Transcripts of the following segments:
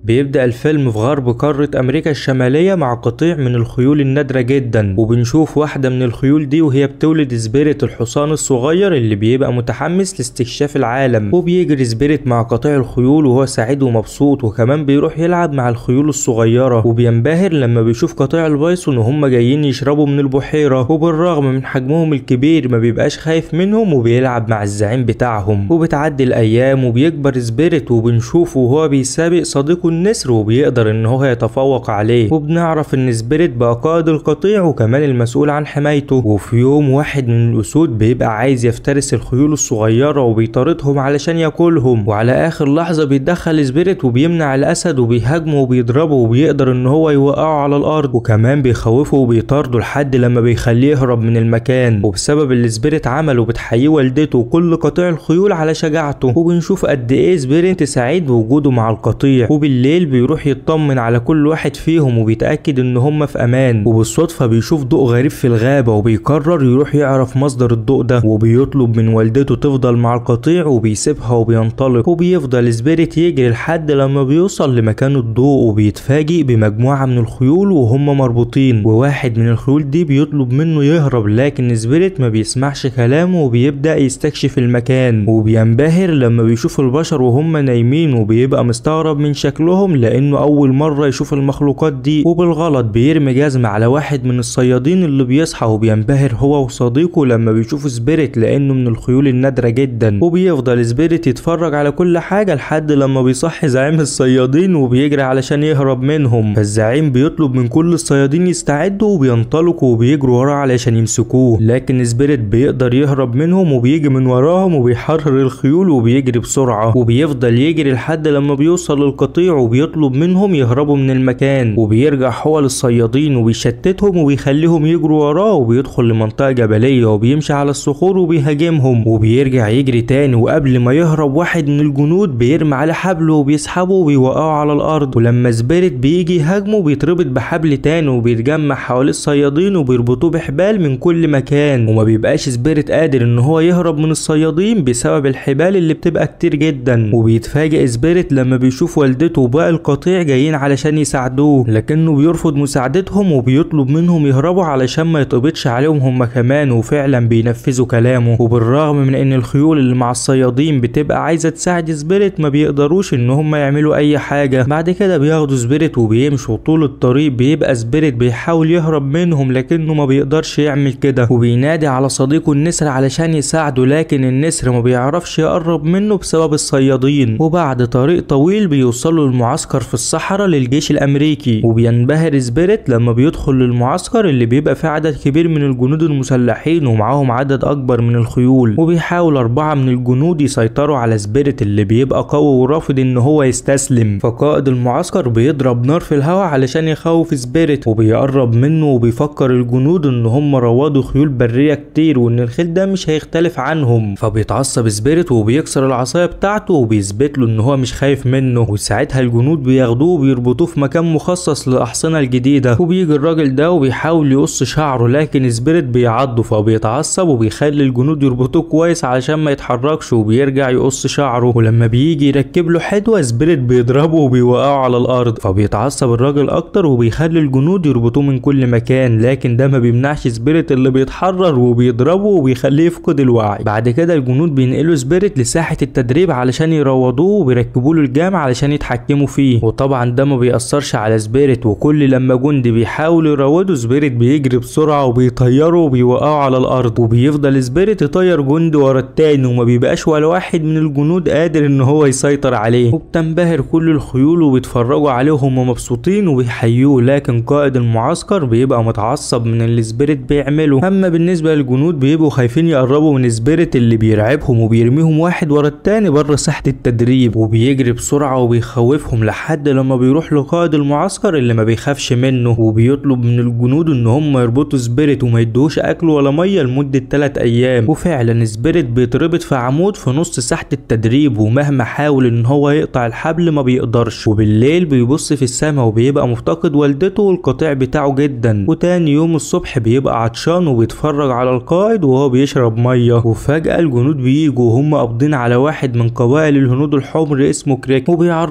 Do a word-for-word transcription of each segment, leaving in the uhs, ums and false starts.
بيبدأ الفيلم في غرب قارة أمريكا الشمالية مع قطيع من الخيول النادرة جدا، وبنشوف واحدة من الخيول دي وهي بتولد سبيريت الحصان الصغير اللي بيبقى متحمس لاستكشاف العالم. وبيجري سبيريت مع قطيع الخيول وهو سعيد ومبسوط، وكمان بيروح يلعب مع الخيول الصغيرة، وبينبهر لما بيشوف قطيع البايسون وهم جايين يشربوا من البحيرة، وبالرغم من حجمهم الكبير ما بيبقاش خايف منهم وبيلعب مع الزعيم بتاعهم. وبتعدي الأيام وبيكبر سبيريت، وبنشوفه وهو بيسابق صديقه النسر وبيقدر ان هو يتفوق عليه، وبنعرف ان سبيريت بقى قائد القطيع وكمان المسؤول عن حمايته. وفي يوم واحد من الاسود بيبقى عايز يفترس الخيول الصغيره وبيطاردهم علشان ياكلهم، وعلى اخر لحظه بيتدخل سبيريت وبيمنع الاسد وبيهاجمه وبيضربه وبيقدر ان هو يوقعه على الارض، وكمان بيخوفه وبيطارده لحد لما بيخليه يهرب من المكان. وبسبب اللي سبيريت عمله بتحييه والدته وكل قطيع الخيول على شجاعته، وبنشوف قد ايه سبيريت سعيد بوجوده مع القطيع. وبالليل بيروح يطمن على كل واحد فيهم وبيتأكد ان هم في امان، وبالصدفة بيشوف ضوء غريب في الغابة وبيقرر يروح يعرف مصدر الضوء ده، وبيطلب من والدته تفضل مع القطيع وبيسيبها وبينطلق. وبيفضل سبيريت يجري لحد لما بيوصل لمكان الضوء، وبيتفاجئ بمجموعة من الخيول وهم مربوطين، وواحد من الخيول دي بيطلب منه يهرب، لكن سبيريت ما بيسمعش كلامه وبيبدأ يستكشف المكان. وبينبهر لما بيشوف البشر وهم نايمين وبيبقى مستغرب من شكلهم لانه اول مرة يشوف المخلوقات دي، وبالغلط بيرمي جزمة على واحد من الصيادين اللي بيصحى، وبينبهر هو وصديقه لما بيشوف سبيريت لانه من الخيول النادرة جدا. وبيفضل سبيريت يتفرج على كل حاجة لحد لما بيصحي زعيم الصيادين وبيجري علشان يهرب منهم، فالزعيم بيطلب من كل الصيادين يستعدوا وبينطلقوا وبيجروا وراه علشان يمسكوه، لكن سبيريت بيقدر يهرب منهم وبيجي من وراهم وبيحرر الخيول وبيجري بسرعة، وبيفضل يجري لحد لما بيوصل للقطيع وبيطلب منهم يهربوا من المكان، وبيرجع هو للصيادين وبيشتتهم وبيخليهم يجروا وراه، وبيدخل لمنطقة جبلية وبيمشي على الصخور وبيهاجمهم، وبيرجع يجري تاني، وقبل ما يهرب واحد من الجنود بيرمي على حبله وبيسحبه وبيوقعه على الارض، ولما سبيريت بيجي يهاجمه بيتربط بحبل تاني وبيتجمع حواليه الصيادين وبيربطوه بحبال من كل مكان، وما بيبقاش سبيريت قادر ان هو يهرب من الصيادين بسبب الحبال اللي بتبقى كتير جدا. وبيتفاجئ سبيريت لما بيشوف والدته وباقي القطيع جايين علشان يساعدوه، لكنه بيرفض مساعدتهم وبيطلب منهم يهربوا علشان ما يتقبضش عليهم هم كمان، وفعلا بينفذوا كلامه. وبالرغم من ان الخيول اللي مع الصيادين بتبقى عايزه تساعد سبيريت ما بيقدروش ان هم يعملوا اي حاجه. بعد كده بياخدوا سبيريت وبيمشوا طول الطريق، بيبقى سبيريت بيحاول يهرب منهم لكنه ما بيقدرش يعمل كده، وبينادي على صديقه النسر علشان يساعده، لكن النسر ما بيعرفش يقرب منه بسبب الصيادين. وبعد طريق طويل بيوصلوا للمعسكر في الصحراء للجيش الامريكي، وبينبهر سبيريت لما بيدخل للمعسكر اللي بيبقى فيه عدد كبير من الجنود المسلحين ومعاهم عدد اكبر من الخيول، وبيحاول اربعة من الجنود يسيطروا على سبيريت اللي بيبقى قوي ورافض ان هو يستسلم، فقائد المعسكر بيضرب نار في الهواء علشان يخوف سبيريت، وبيقرب منه وبيفكر الجنود ان هم روادوا خيول برية كتير وان الخيل ده مش هيختلف عنهم، فبيتعصب سبيريت وبيكسر العصاية بتاعته وبيثبت له ان هو مش خايف منه، وساعتها الجنود بياخدوه وبيربطوه في مكان مخصص للأحصنة الجديدة، وبيجي الراجل ده وبيحاول يقص شعره لكن سبيريت بيعضه، فبيتعصب وبيخلي الجنود يربطوه كويس علشان ما يتحركش وبيرجع يقص شعره، ولما بيجي يركب له حدوة سبيريت بيضربه وبيوقعه على الارض، فبيتعصب الراجل اكتر وبيخلي الجنود يربطوه من كل مكان، لكن ده ما بيمنعش سبيريت اللي بيتحرر وبيضربه وبيخليه يفقد الوعي. بعد كده الجنود بينقلوا سبيريت لساحة التدريب علشان يروضوه وبيركبوا له الجام علشان يتحكموا فيه، وطبعا ده ما بيأثرش على سبيريت، وكل لما جندي بيحاول يروضه سبيريت بيجري بسرعة وبيطيره وبيوقعه على الارض، وبيفضل سبيريت يطير جندي ورا التاني وما بيبقاش ولا واحد من الجنود قادر ان هو يسيطر عليه، وبتنبهر كل الخيول وبيتفرجوا عليه وهم مبسوطين وبيحيوه، لكن قائد المعسكر بيبقى متعصب من اللي سبيريت بيعمله. اما بالنسبة للجنود بيبقوا خايفين يقربوا من سبيريت اللي بيرعبهم وبيرميهم واحد ورا التاني بره ساحة التدريب، وبيجري بسرعة وبيخوفهم لحد لما بيروح لقائد المعسكر اللي ما بيخافش منه، وبيطلب من الجنود ان هم يربطوا سبيريت وما يدوش اكل ولا ميه لمدة ثلاث ايام، وفعلا سبيريت بيتربط في عمود في نص ساحة التدريب، ومهما حاول ان هو يقطع الحبل ما بيقدرش. وبالليل بيبص في السماء وبيبقى مفتقد والدته والقطيع بتاعه جدا، وتاني يوم الصبح بيبقى عطشان وبيتفرج على القائد وهو بيشرب ميه، وفجأة الجنود بييجوا وهم قابضين على واحد من قبائل الهنود الحمر اسمه كريك، وبيعرفوا القائد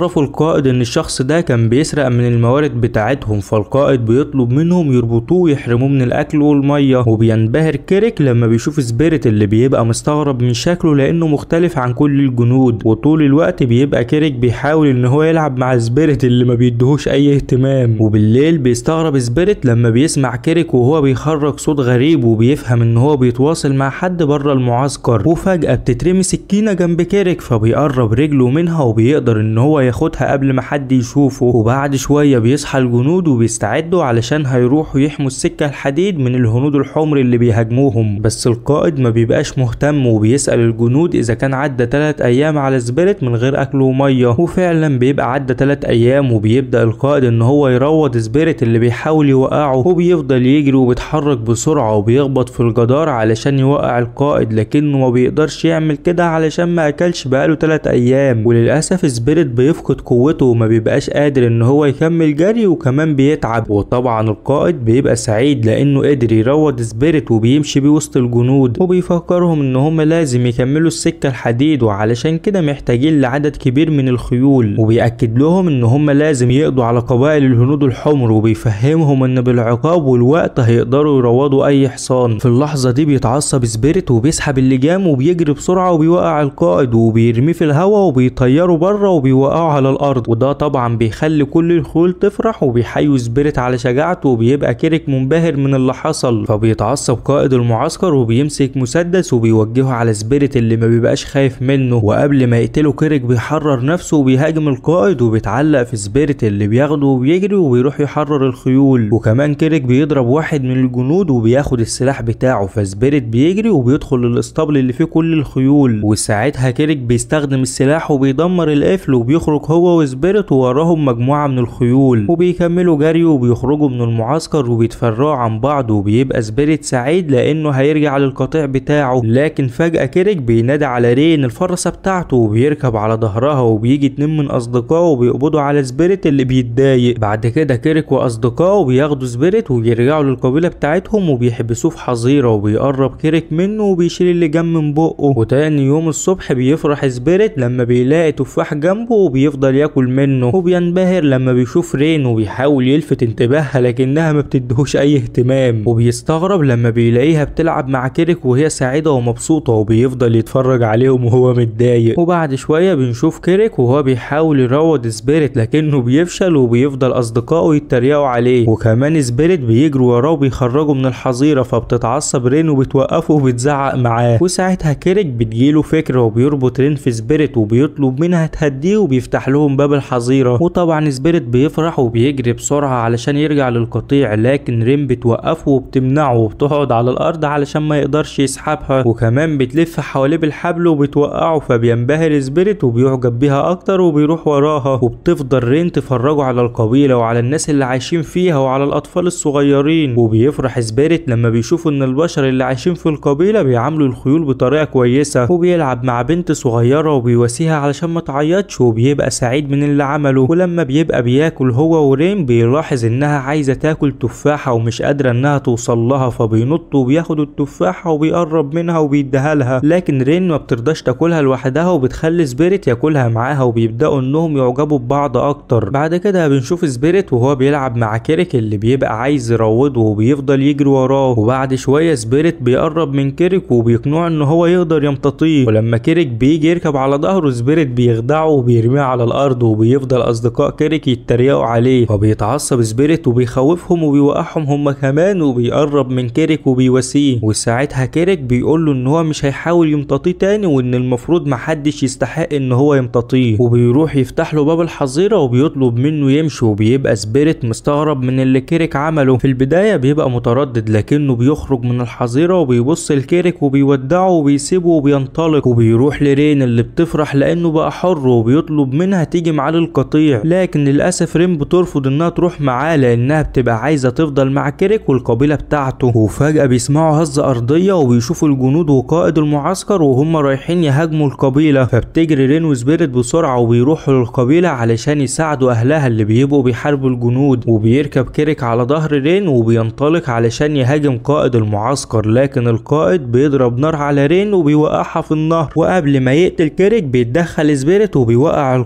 القائد ان الشخص ده كان بيسرق من الموارد بتاعتهم، فالقائد بيطلب منهم يربطوه ويحرموه من الاكل والميه. وبينبهر كيريك لما بيشوف سبيريت اللي بيبقى مستغرب من شكله لانه مختلف عن كل الجنود. وطول الوقت بيبقى كيريك بيحاول ان هو يلعب مع سبيريت اللي ما بيديهوش اي اهتمام. وبالليل بيستغرب سبيريت لما بيسمع كيريك وهو بيخرج صوت غريب، وبيفهم ان هو بيتواصل مع حد بره المعسكر. وفجأة بتترمي سكينة جنب كيريك، فبيقرب رجله منها وبيقدر ان هو ياخدها قبل ما حد يشوفه. وبعد شوية بيصحى الجنود وبيستعدوا علشان هيروحوا يحموا السكة الحديد من الهنود الحمر اللي بيهاجموهم. بس القائد ما بيبقاش مهتم وبيسأل الجنود اذا كان عدى تلات ايام على سبيريت من غير اكل ومية. وفعلا بيبقى عدى تلات ايام، وبيبدأ القائد ان هو يروض سبيريت اللي بيحاول يوقعه. وبيفضل يجري وبيتحرك بسرعة وبيخبط في الجدار علشان يوقع القائد، لكنه ما بيقدرش يعمل كده علشان ما اكلش بقاله تلات ايام. وللاسف سبيريت بيفقد قوته وما بيبقاش قادر ان هو يكمل جري وكمان بيتعب. وطبعا القائد بيبقى سعيد لانه قدر يروض سبيريت وبيمشي بيه وسط الجنود، وبيفكرهم ان هم لازم يكملوا السكة الحديد وعلشان كده محتاجين لعدد كبير من الخيول. وبيأكد لهم ان هم لازم يقضوا على قبائل الهنود الحمر، وبيفهمهم ان بالعقاب والوقت هيقدروا يروضوا اي حصان. في اللحظة دي بيتعصب سبيريت وبيسحب اللجام وبيجري بسرعة وبيوقع القائد وبيرميه في الهواء وبيطيره بره وبيوقعه على الارض. وده طبعا بيخلي كل الخيول تفرح وبيحيوا سبيريت على شجاعته، وبيبقى كيريك منبهر من اللي حصل. فبيتعصب قائد المعسكر وبيمسك مسدس وبيوجهه على سبيريت اللي ما بيبقاش خايف منه. وقبل ما يقتله كيريك بيحرر نفسه وبيهاجم القائد وبيتعلق في سبيريت اللي بياخده وبيجري وبيروح يحرر الخيول. وكمان كيريك بيضرب واحد من الجنود وبياخد السلاح بتاعه، فسبيريت بيجري وبيدخل للاسطبل اللي فيه كل الخيول. وساعتها كيريك بيستخدم السلاح وبيدمر القفل وبيخرج هو وسبيريت ووراهم مجموعة من الخيول، وبيكملوا جري وبيخرجوا من المعسكر وبيتفرقوا عن بعض. وبيبقى سبيريت سعيد لانه هيرجع للقطيع بتاعه. لكن فجأة كيريك بينادي على رين الفرسة بتاعته وبيركب على ظهرها، وبيجي اتنين من اصدقائه وبيقبضوا على سبيريت اللي بيتضايق. بعد كده كيريك واصدقائه بياخدوا سبيريت وبيرجعوا للقبيلة بتاعتهم وبيحبسوه في حظيرة، وبيقرب كيريك منه وبيشيل اللجام من بقه. وتاني يوم الصبح بيفرح سبيريت لما بيلاقي تفاح جنبه وبيفضل ياكل منه، وبينبهر لما بيشوف رين وبيحاول يلفت انتباهها لكنها ما بتديهوش اي اهتمام. وبيستغرب لما بيلاقيها بتلعب مع كيريك وهي سعيدة ومبسوطة، وبيفضل يتفرج عليهم وهو متضايق. وبعد شوية بنشوف كيريك وهو بيحاول يروض سبيريت لكنه بيفشل، وبيفضل اصدقائه يتريقوا عليه. وكمان سبيريت بيجروا وراه وبيخرجوا من الحظيرة، فبتتعصب رين وبتوقفه وبتزعق معاه. وساعتها كيريك بتجيله فكرة وبيربط رين في سبيريت وبيطلب منها تهديه وبيفتح لهم باب الحظيرة. وطبعا سبيريت بيفرح وبيجري بسرعة علشان يرجع للقطيع، لكن رين بتوقفه وبتمنعه وبتقعد على الارض علشان ما يقدرش يسحبها. وكمان بتلف حواليه بالحبل وبتوقعه، فبينبهر سبيريت وبيعجب بيها اكتر وبيروح وراها. وبتفضل رين تفرجوا على القبيلة وعلى الناس اللي عايشين فيها وعلى الاطفال الصغيرين. وبيفرح سبيريت لما بيشوفوا ان البشر اللي عايشين في القبيلة بيعاملوا الخيول بطريقة كويسة، وبيلعب مع بنت صغيرة وبيواسيها علشان ما تعيطش، وبيبقى سعيد من اللي عمله. ولما بيبقى بياكل هو ورين بيلاحظ انها عايزة تاكل تفاحة ومش قادرة انها توصل لها، فبينط وبياخد التفاحة وبيقرب منها وبيديها لها. لكن رين ما بترضاش تاكلها لوحدها وبتخلي سبيريت ياكلها معاها، وبيبداوا انهم يعجبوا ببعض اكتر. بعد كده بنشوف سبيريت وهو بيلعب مع كيريك اللي بيبقى عايز يروضه وبيفضل يجري وراه. وبعد شوية سبيريت بيقرب من كيريك وبيقنعه ان هو يقدر يمتطيه، ولما كيريك بيجي يركب على ظهره سبيريت بيخدعه وبيرميه على الارض، وبيفضل اصدقاء كيريك يتريقوا عليه. فبيتعصب سبيريت وبيخوفهم وبيوقعهم هما كمان، وبيقرب من كيريك وبيواسيه. وساعتها كيريك بيقول له ان هو مش هيحاول يمتطيه تاني وان المفروض محدش يستحق ان هو يمتطيه. وبيروح يفتح له باب الحظيرة وبيطلب منه يمشي. وبيبقى سبيريت مستغرب من اللي كيريك عمله. في البداية بيبقى متردد لكنه بيخرج من الحظيرة وبيبص لكيريك وبيودعه وبيسيبه وبينطلق. وبيروح لرين اللي بتفرح لانه بقى حر وبيطلب منها تيجي معاه للقطيع، لكن للاسف رين بترفض انها تروح معاه لانها بتبقى عايزة تفضل مع كيريك والقبيلة بتاعته. وفجأة بيسمعوا هزة ارضية وبيشوفوا الجنود وقائد المعسكر وهم رايحين يهاجموا القبيلة، فبتجري رين وسبيريت بسرعة وبيروحوا للقبيلة علشان يساعدوا اهلها اللي بيبقوا بيحاربوا الجنود. وبيركب كيريك على ظهر رين وبينطلق علشان يهاجم قائد المعسكر، لكن القائد بيضرب نار على رين وبيوقعها في النهر. وقبل ما يقتل كيريك بيتدخل سبيريت وبيوقع القائد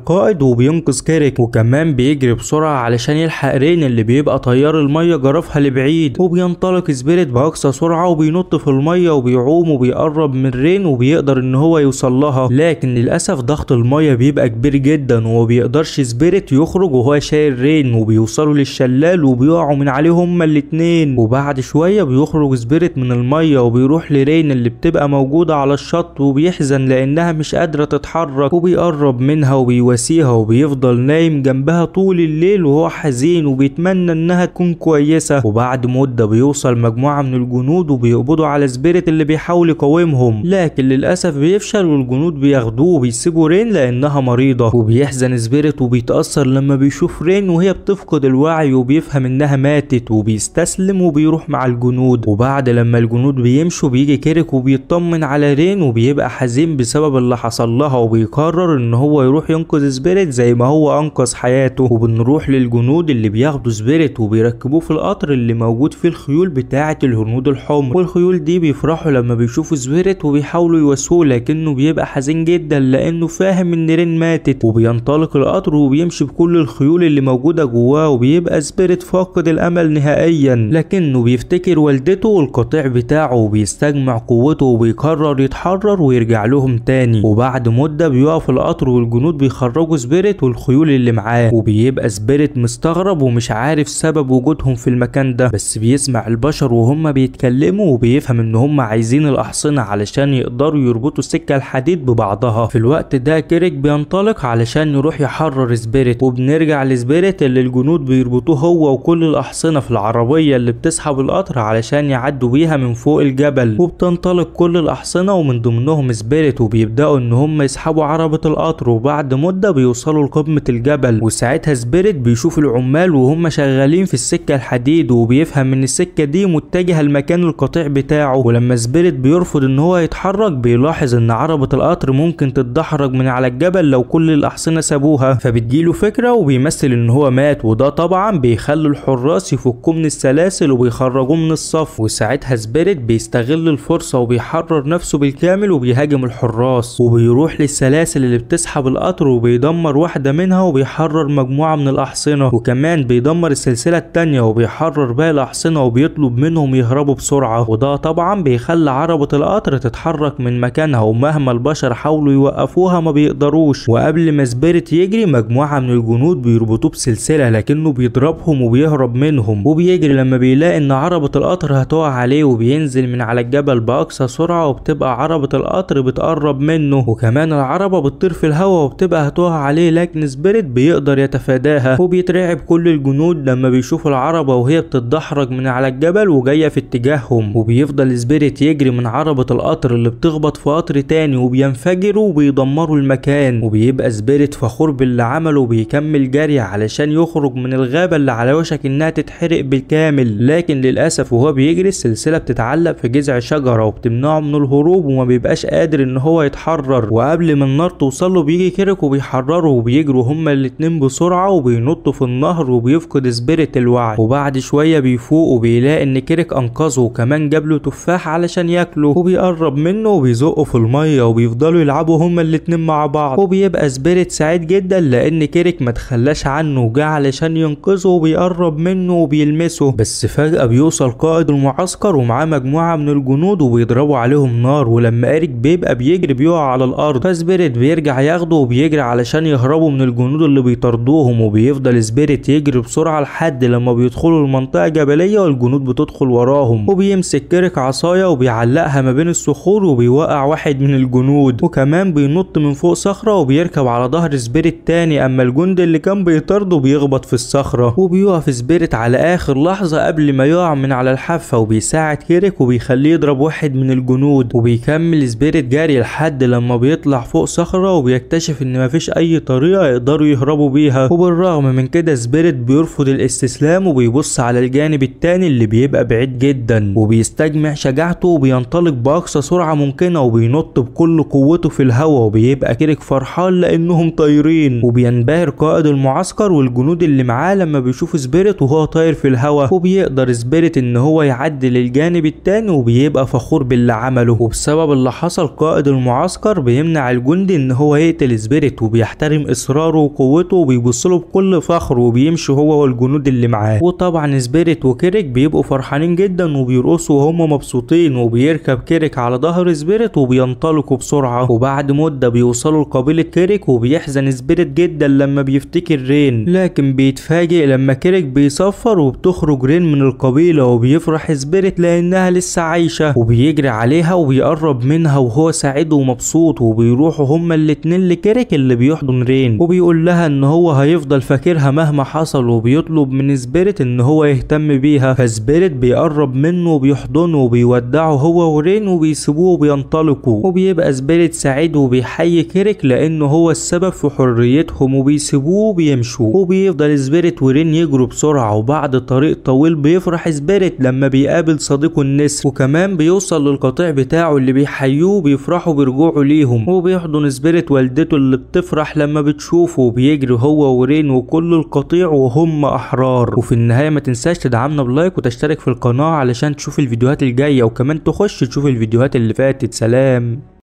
وبينقذ كيريك، وكمان بيجري بسرعة علشان يلحق رين اللي بيبقى طيار المية جرفها لبعيد. وبينطلق سبيريت بأقصى سرعة وبينط في المية وبيعوم وبيقرب من رين وبيقدر ان هو يوصل لها، لكن للأسف ضغط المية بيبقى كبير جدا ومبيقدرش سبيريت يخرج وهو شايل رين، وبيوصلوا للشلال وبيقعوا من عليه هما الاتنين. وبعد شوية بيخرج سبيريت من المية وبيروح لرين اللي بتبقى موجودة على الشط وبيحزن لانها مش قادرة تتحرك، وبيقرب منها وبيواسيها وبيفضل نايم جنبها طول الليل وهو حزين وبيتمنى انها تكون كويسة. وبعد مدة بيوصل مجموعة من الجنود وبيقبضوا على سبيريت اللي بيحاول يقاومهم، لكن للأسف بيفشل والجنود بياخدوه وبيسيبوا رين لانها مريضة. وبيحزن سبيريت وبيتأثر لما بيشوف رين وهي بتفقد الوعي وبيفهم انها ماتت وبيستسلم وبيروح مع الجنود. وبعد لما الجنود بيمشوا بيجي كيريك وبيطمن على رين وبيبقى حزين بسبب اللي حصل لها، وبيقرر ان هو يروح ينقذ سبيريت زي ما هو انقذ حياته. وبنروح للجنود اللي بياخدوا سبيريت وبيركبوه في القطر اللي موجود فيه الخيول بتاعة الهنود الحمر، والخيول دي بيفرحوا لما بيشوفوا سبيريت وبيحاولوا يواسوه، لكنه بيبقى حزين جدا لانه فاهم ان رين ماتت. وبينطلق القطر وبيمشي بكل الخيول اللي موجودة جواه، وبيبقى سبيريت فاقد الامل نهائيا، لكنه بيفتكر والدته والقطيع بتاعه وبيستجمع قوته وبيقرر يتحرر ويرجع لهم تاني. وبعد مدة بيقف القطر والجنود بيخرجوا سبيريت والخيول اللي معاه، وبيبقى سبيريت مستغرب ومش عارف سبب وجودهم في المكان ده، بس بيسمع البشر وهم بيتكلموا وبيفهم ان هم عايزين الاحصنة علشان يقدروا يربطوا السكة الحديد ببعضها. في الوقت ده كيريك بينطلق علشان يروح يحرر سبيريت، وبنرجع لسبيريت اللي الجنود بيربطوه هو وكل الاحصنة في العربية اللي بتسحب القطر علشان يعدوا بيها من فوق الجبل. وبتنطلق كل الاحصنة ومن ضمنهم سبيريت، وبيبداوا ان هم يسحبوا عربة القطر، وبعد مدة بيوصلوا لقمة الجبل. وساعتها سبيريت بيشوف العمال وهم شغالين في السكة الحديد وبيفهم ان السكة دي متجهة لمكان القطيع بتاعه. ولما سبيريت بيرفض ان هو يتحرك بيلاحظ ان عربة القطر ممكن تتدحرج من على الجبل لو كل الاحصنة سابوها، فبتجيله فكرة وبيمثل ان هو مات، وده طبعا بيخلوا الحراس يفكوه من السلاسل وبيخرجوه من الصف. وساعتها سبيريت بيستغل الفرصة وبيحرر نفسه بالكامل وبيهاجم الحراس، وبيروح للسلاسل اللي بتسحب القطر وبيدمر واحدة منها وبيحرر مجموعة من الأحصنة، وكمان بيدمر السلسلة التانية وبيحرر باقي الأحصنة وبيطلب منهم يهربوا بسرعة. وده طبعا بيخلي عربة القطر تتحرك من مكانها، ومهما البشر حاولوا يوقفوها ما بيقدروش. وقبل ما سبيريت يجري مجموعة من الجنود بيربطوه بسلسلة، لكنه بيضربهم وبيهرب منهم، وبيجري لما بيلاقي ان عربة القطر هتقع عليه وبينزل من على الجبل بأقصى سرعة، وبتبقى عربة القطر بتقرب منه، وكمان العربة بتطير في الهواء وبتبقى هتقع عليه، لكن سبيريت بيقدر يتفاداها. وبيترعب كل الجنود لما بيشوفوا العربة وهي بتتدحرج من على الجبل وجاية في اتجاههم. وبيفضل سبيريت يجري من عربة القطر اللي بتخبط في قطر تاني وبينفجروا وبيدمروا المكان. وبيبقى سبيريت فخور باللي عمله وبيكمل جري علشان يخرج من الغابة اللي على وشك انها تتحرق بالكامل، لكن للأسف وهو بيجري السلسلة بتتعلق في جذع شجرة وبتمنعه من الهروب وما بيبقاش قادر ان هو يتحرر. وقبل ما النار توصله بيجي كيريك وبيحرره، وبيجروا هما الاتنين بسرعة وبينطوا في النهر، وبيفقد سبيريت الوعي. وبعد شوية بيفوق وبيلاقي ان كيريك انقذه وكمان جاب له تفاح علشان ياكله، وبيقرب منه وبيزقه في المية وبيفضلوا يلعبوا هما الاتنين مع بعض. وبيبقى سبيريت سعيد جدا لان كيريك ما تخلاش عنه وجا علشان ينقذه وبيقرب منه وبيلمسه. بس فجأة بيوصل قائد المعسكر ومعاه مجموعة من الجنود وبيضربوا عليهم نار، ولما إيريك بيبقى بيجري بيقع على الارض، فسبيريت بيرجع ياخده وبيجري علشان يهربوا من الجنود اللي بيطاردوهم. وبيفضل سبيريت يجري بسرعة لحد لما بيدخلوا المنطقة جبلية والجنود بتدخل وراهم، وبيمسك كيريك عصاية وبيعلقها ما بين الصخور وبيوقع واحد من الجنود، وكمان بينط من فوق صخرة وبيركب على ظهر سبيريت تاني، اما الجندي اللي كان بيطارده بيخبط في الصخرة. وبيقف سبيريت على اخر لحظة قبل ما يقع من على الحافة وبيساعد كيريك وبيخليه يضرب واحد من الجنود. وبيكمل سبيريت جري لحد لما بيطلع فوق صخرة وبيكتشف ان مفيش اي طريقة يقدروا يهربوا بيها، وبالرغم من كده سبيريت بيرفض الاستسلام وبيبص على الجانب التاني اللي بيبقى بعيد جدا، وبيستجمع شجاعته وبينطلق باقصى سرعة ممكنة وبينط بكل قوته في الهواء، وبيبقى كيريك فرحان لانهم طايرين. وبينبهر قائد المعسكر والجنود اللي معاه لما بيشوف سبيريت وهو طاير في الهواء، وبيقدر سبيريت ان هو يعدي للجانب التاني وبيبقى فخور باللي عمله. وبسبب اللي حصل قائد المعسكر بيمنع الجندي ان هو يقتل سبيريت، وبيحتفل بيحترم اصراره وقوته وبيبصله بكل فخر وبيمشي هو والجنود اللي معاه. وطبعا سبيريت وكيريك بيبقوا فرحانين جدا وبيرقصوا وهم مبسوطين، وبيركب كيريك على ظهر سبيريت وبينطلقوا بسرعه. وبعد مده بيوصلوا لقبيله كيريك، وبيحزن سبيريت جدا لما بيفتكر رين، لكن بيتفاجئ لما كيريك بيصفر وبتخرج رين من القبيله، وبيفرح سبيريت لانها لسه عايشه وبيجري عليها وبيقرب منها وهو سعيد ومبسوط. وبيروحوا هما الاتنين لكيريك اللي بيحضن رين، وبيقول لها ان هو هيفضل فاكرها مهما حصل، وبيطلب من سبيريت ان هو يهتم بيها. فسبيريت بيقرب منه وبيحضنه وبيودعه هو ورين وبيسيبوه وبينطلقوا. وبيبقى سبيريت سعيد وبيحيي كيريك لانه هو السبب في حريتهم، وبيسيبوه وبيمشوا. وبيفضل سبيريت ورين يجروا بسرعه، وبعد طريق طويل بيفرح سبيريت لما بيقابل صديقه النسر، وكمان بيوصل للقطيع بتاعه اللي بيحيوه وبيفرحوا برجوعه ليهم. وبيحضن سبيريت والدته اللي بتفرح لما بتشوفه، وبيجري هو ورين وكل القطيع وهم احرار. وفي النهايه ما تنساش تدعمنا بلايك وتشترك في القناه علشان تشوف الفيديوهات الجايه، وكمان تخش تشوف الفيديوهات اللي فاتت. سلام.